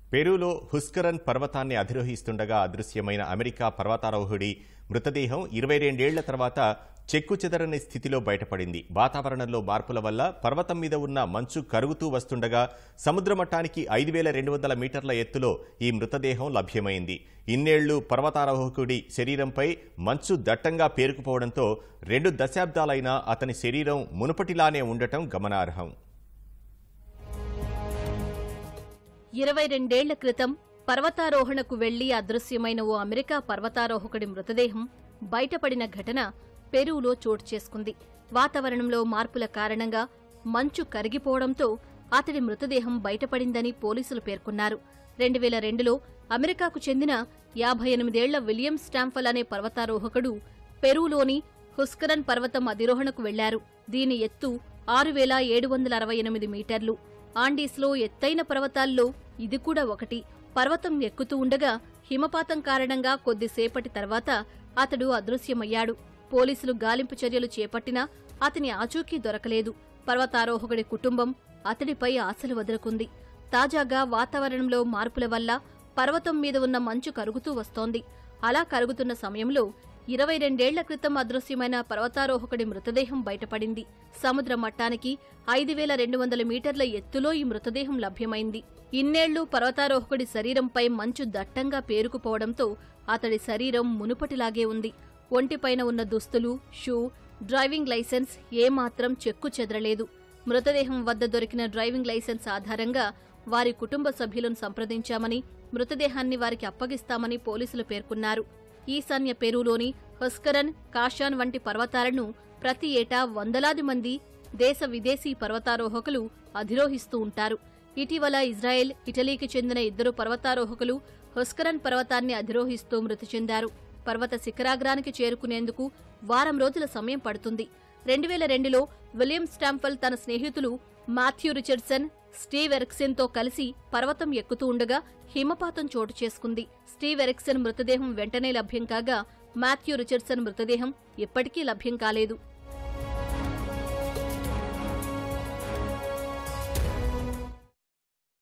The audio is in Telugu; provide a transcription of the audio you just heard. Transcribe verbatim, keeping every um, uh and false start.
పెరూలో హుస్కరన్ పర్వతాన్ని అధిరోహిస్తుండగా అదృశ్యమైన అమెరికా పర్వతారోహుడి మృతదేహం ఇరవై రెండేళ్ల తర్వాత చెక్కుచెదరని స్థితిలో బయటపడింది. వాతావరణంలో మార్పుల వల్ల పర్వతం మీద ఉన్న మంచు కరుగుతూ వస్తుండగా సముద్ర మట్టానికి ఐదు వేల రెండు వందల మీటర్ల ఎత్తులో ఈ మృతదేహం లభ్యమైంది. ఇన్నేళ్లు పర్వతారోహకుడి శరీరంపై మంచు దట్టంగా పేరుకుపోవడంతో రెండు దశాబ్దాలైనా అతని శరీరం మునుపటిలానే ఉండటం గమనార్హం. ఇరవై రెండేళ్ల క్రితం పర్వతారోహణకు వెళ్లి అదృశ్యమైన ఓ అమెరికా పర్వతారోహకుడి మృతదేహం బయటపడిన ఘటన పెరూలో చోటు చేసుకుంది. వాతావరణంలో మార్పుల కారణంగా మంచు కరిగిపోవడంతో అతడి మృతదేహం బయటపడిందని పోలీసులు పేర్కొన్నారు. రెండు వేల రెండులో అమెరికాకు చెందిన యాభై ఎనిమిదేళ్ల విలియం స్టాంఫల్ అనే పర్వతారోహకుడు పెరూలోని హుస్కరన్ పర్వతం అధిరోహణకు వెళ్లారు. దీని ఎత్తు ఆరు వేల ఏడు వందల అరవై ఎనిమిది మీటర్లు. ఆండీస్లో ఎత్తైన పర్వతాల్లో ఇది కూడా ఒకటి. పర్వతం ఎక్కుతూ ఉండగా హిమపాతం కారణంగా కొద్దిసేపటి తర్వాత అతడు అదృశ్యమయ్యాడు. పోలీసులు గాలింపు చర్యలు చేపట్టినా అతని ఆచూకీ దొరకలేదు. పర్వతారోహకుడి కుటుంబం అతడిపై ఆశలు వదులుకుంది. తాజాగా వాతావరణంలో మార్పుల వల్ల పర్వతం మీద ఉన్న మంచు కరుగుతూ వస్తోంది. అలా కరుగుతున్న సమయంలో ఇరవై రెండేళ్ల క్రితం అదృశ్యమైన పర్వతారోహకుడి మృతదేహం బయటపడింది. సముద్ర మట్టానికి ఐదు వేల రెండు వందల మీటర్ల ఎత్తులో ఈ మృతదేహం లభ్యమైంది. ఇన్నేళ్లు పర్వతారోహకుడి శరీరంపై మంచు దట్టంగా పేరుకుపోవడంతో అతడి శరీరం మునుపటిలాగే ఉంది. ఒంటిపైన ఉన్న దుస్తులు, షూ, డ్రైవింగ్ లైసెన్స్ ఏమాత్రం చెక్కు చెదరలేదు. మృతదేహం వద్ద దొరికిన డ్రైవింగ్ లైసెన్స్ ఆధారంగా వారి కుటుంబ సభ్యులను సంప్రదించామని, మృతదేహాన్ని వారికి అప్పగిస్తామని పోలీసులు పేర్కొన్నారు. ఈశాన్య పెరూలోని హుస్కరన్, కాషాన్ వంటి పర్వతాలను ప్రతి ఏటా వందలాది మంది దేశ విదేశీ పర్వతారోహకులు అధిరోహిస్తూ ఉంటారు. ఇటీవల ఇజ్రాయెల్, ఇటలీకి చెందిన ఇద్దరు పర్వతారోహకులు హుస్కరన్ పర్వతాన్ని అధిరోహిస్తూ మృతి చెందారు. పర్వత శిఖరాగ్రానికి చేరుకునేందుకు వారం రోజుల సమయం పడుతుంది. రెండు వేల రెండులో విలియం స్టాంఫల్ తన స్నేహితులు మాథ్యూ రిచర్డ్సన్, స్టీవ్ ఎరిక్సన్ తో కలిసి పర్వతం ఎక్కుతూ ఉండగా హిమపాతం చోటు చేసుకుంది. స్టీవ్ ఎరిక్సన్ మృతదేహం వెంటనే లభ్యం కాగా మాథ్యూ రిచర్డ్సన్ మృతదేహం ఇప్పటికీ లభ్యం కాలేదు.